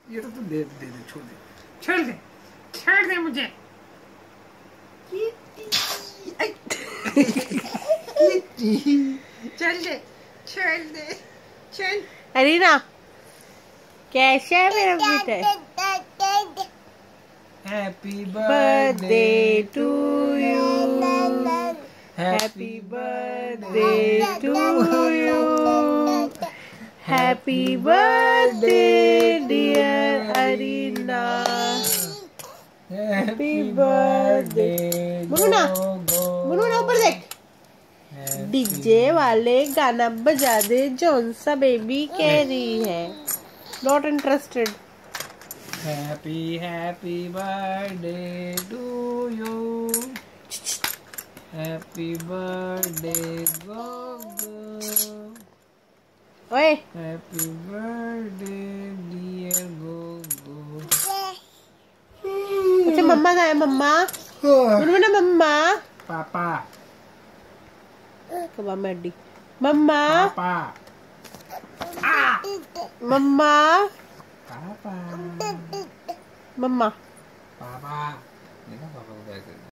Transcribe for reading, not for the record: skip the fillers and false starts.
ये तो दे दे दे, छोड़ दे, छोड़ दे मुझे। चल दे, छोड़ दे, चल। अरीना कैसा है मेरा बेटा? Happy birthday to you, happy birthday to you, happy birthday dear Arina, happy birthday. मुन्ना मुन्ना ऊपर देख, डीजे वाले गाना बजा दे, जौन सा बेबी कह रही है। Not interested. Happy happy birthday to you, happy birthday Gogo, ओए हैप्पी बर्थडे डियर गोगो। अच्छा मम्मा का है, मम्मा मुन्ना मम्मा पापा कबा मैडी मम्मा पापा मम्मा पापा मम्मा पापा। देखा पापा को क्या कर